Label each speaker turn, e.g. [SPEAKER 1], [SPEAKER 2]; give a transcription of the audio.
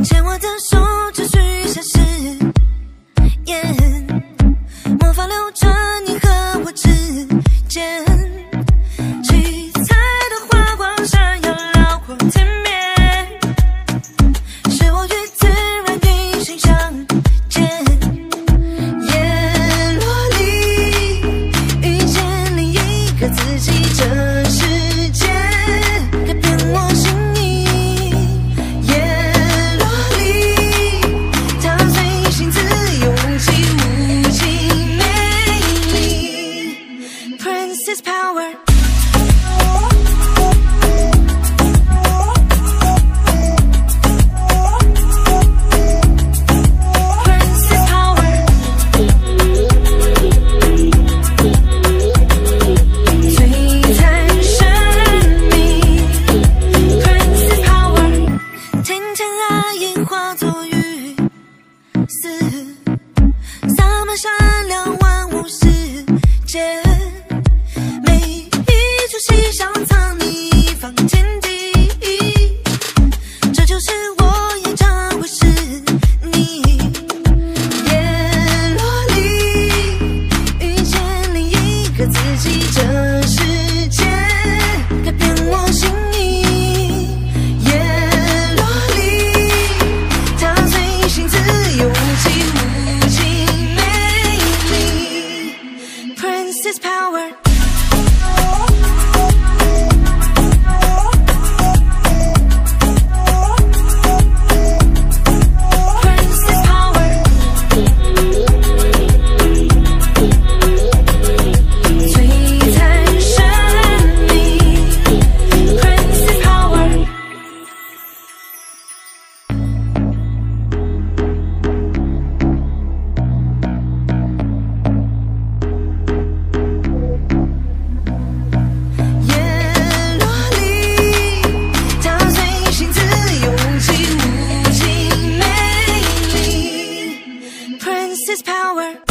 [SPEAKER 1] 牵我的手，持续消失。魔法流转你和我之间，七彩的花光闪耀辽阔天边，是我与自然运行相见。叶落里遇见另一个自己，这世界改变我心意。叶落里踏随心自由，无际无尽美丽。Princess power。化作雨丝，洒满闪亮万物世界。每一出戏想藏匿放天地，这就是我演唱会是你。叶落里遇见另一个自己，这世界改变我心意。Princess power。Princess power。